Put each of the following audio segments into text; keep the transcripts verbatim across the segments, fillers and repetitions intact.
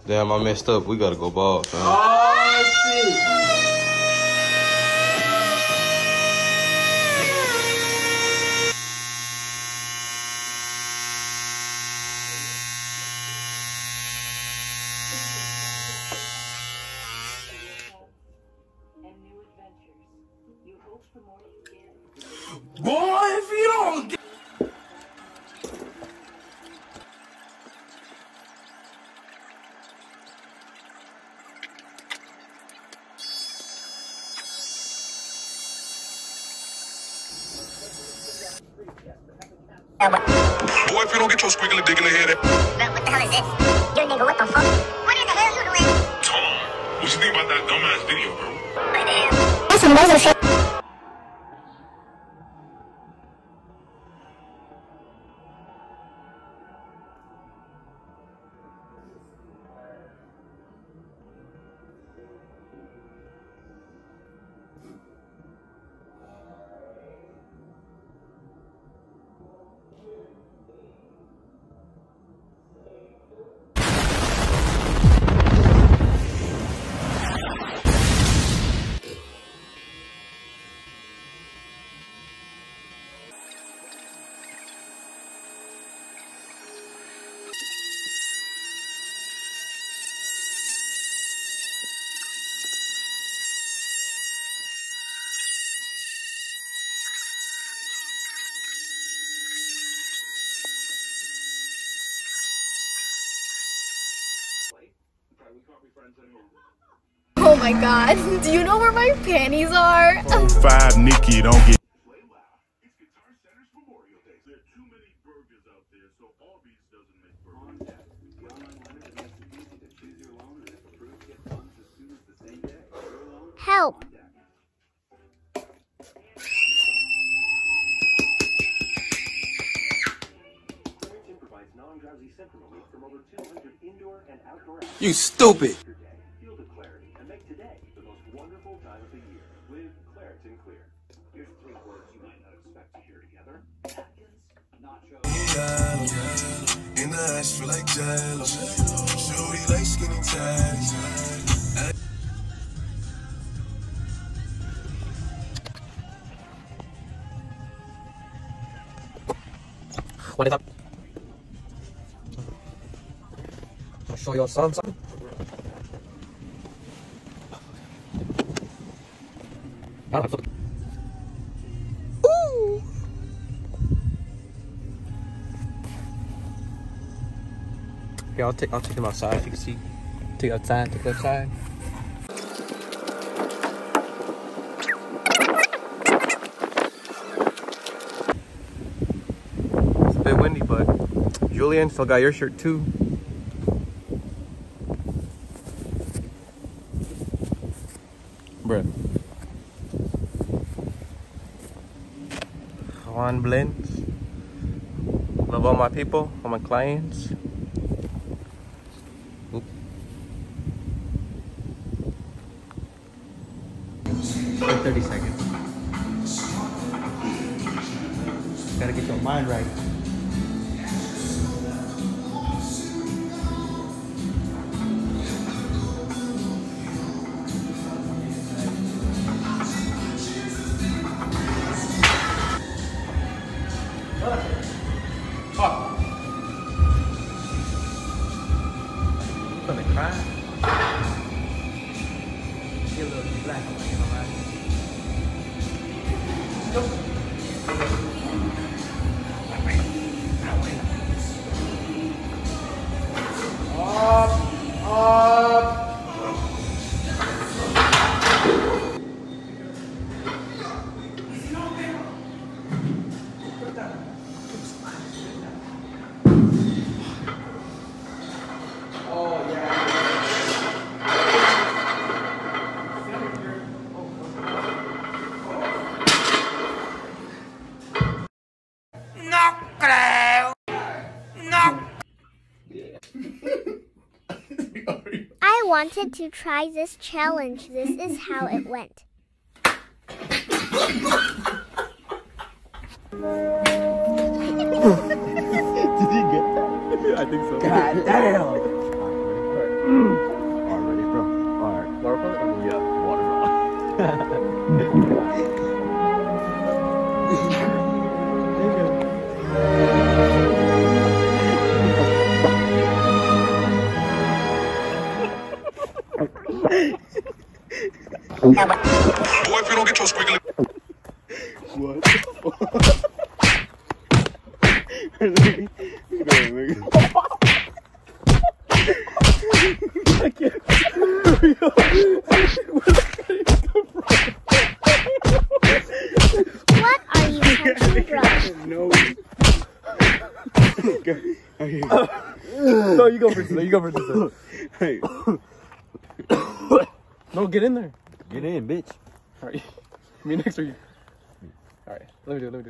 Damn, I messed up. We gotta go ball, fam. Oh, shit. Boy, if you don't get Boy, if you don't get your squiggly dick in the head. Bro, what the hell is this? Yo, nigga, what the fuck? What in the hell you doing? Tom, what you think about that dumbass video, bro? What the hell? That's some loser shit. Oh my god, do you know where my panties are? Oh, five, Nikki, don't get. Help. You stupid. In the eyes feel like jello. Shorty like skinny ties. What is up? I'll show your son something. Ooh. Here, I'll take I'll take him outside. If you can see, take outside, take outside. It's a bit windy, but Julian still got your shirt too. Bruh. Juan Blends. Love all my people, all my clients. Oop. thirty seconds. Gotta get your mind right. Gonna cry. Get a little black on my hand, alright? Up, up. I wanted to try this challenge. This is how it went. Did he get that? I think so. God damn. Alright, ready, bro? Alright. Watermelon? Yeah, watermelon. Boy, if you don't get your squiggly. What? What are you touching, bro? No. No, you go first. No, you go first. Hey. No, get in there. Get in, bitch. All right. Me next or you? All right. Let me do it. Let me do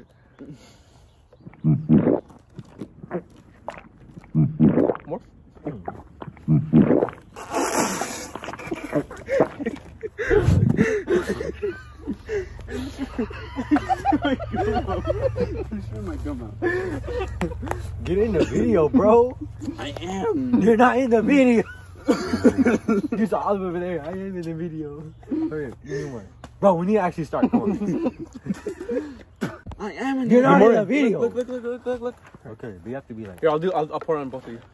it. More? Get in the video, bro. I am. You're not in the video. There's Olive over there. I am in the video. Okay, give me one. Bro, we need to actually start going. I am in the You're not in the video. Look, look, look, look, look, look. Okay, but you have to be like. Here, I'll do. I'll, I'll pour on both of you.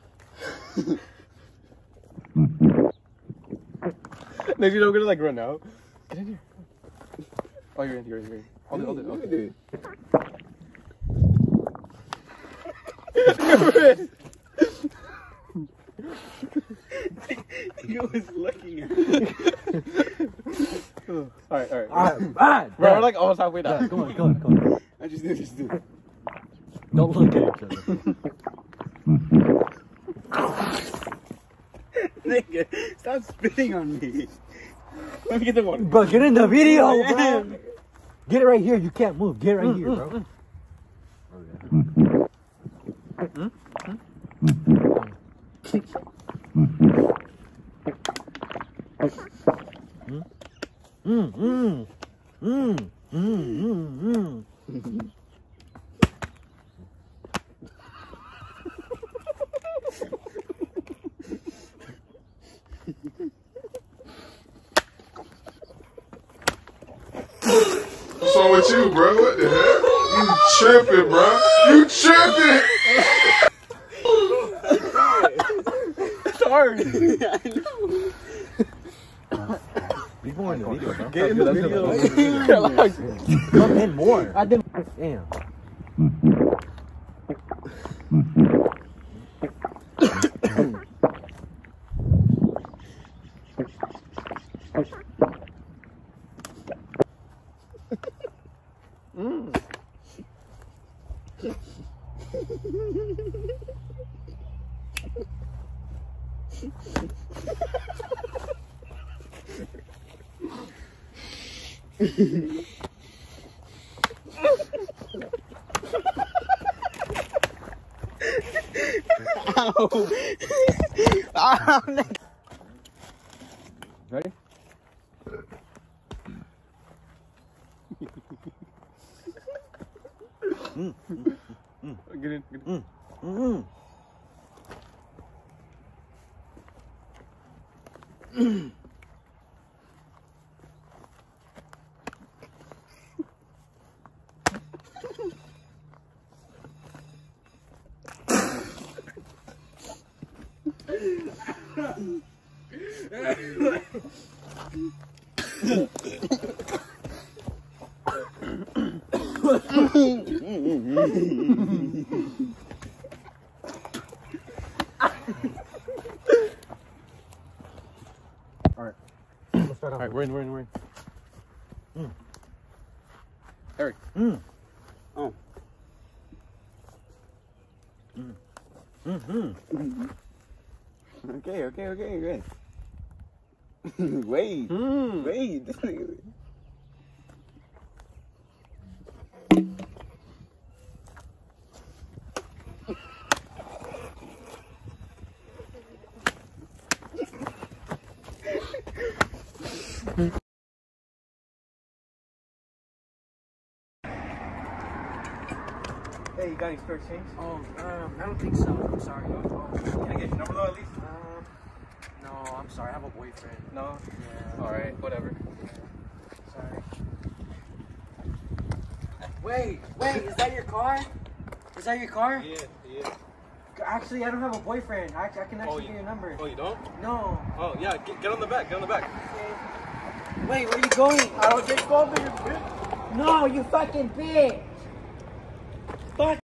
Next, you know, we're gonna like run out. Get in here. Oh, you're in. You're in. You're in. I'll do. I'll do. I'll do. You're in. He was looking at me. Alright, alright. Alright, alright. Bro, we're like almost halfway down. Come on, come on, come on. I just did, just did. Don't look at each other. Nigga, stop spitting on me. Let me get the one. Bro, get in the video, bro. Get it right here. You can't move. Get it right here, bro. Mm-hmm. Mm, mm, mm, mm, mm, mm. What's wrong with you, bro? What the heck? You tripping, bro? You tripping? It's hard. I know. Be more in the video, bro. Get in the video. Come in more. I didn't. Damn. Mm. Ow. Ow. Ready? mm, mm, mm. Get in. Get in. Mm, mm. Mm. Alright. Start off. Alright, we're in, we're in, we're in. Mm. Eric. Mm. Oh. Mm. Mm-hmm. Okay, okay, okay, okay. Wait. Mm. Wait. This nigga. Hey, you got any spare change? Oh, um, I don't think so. I'm sorry. Oh, can I get your number though at least? Um, no, I'm sorry. I have a boyfriend. No? Yeah. Alright, whatever. Sorry. Wait, wait, is that your car? Is that your car? Yeah, yeah. Actually, I don't have a boyfriend. I, I can actually Oh, get your number. Oh, you don't? No. Oh, yeah, get, get on the back, get on the back. Wait, where you going? I don't get coffee, you bitch. No, you fucking bitch. Fuck.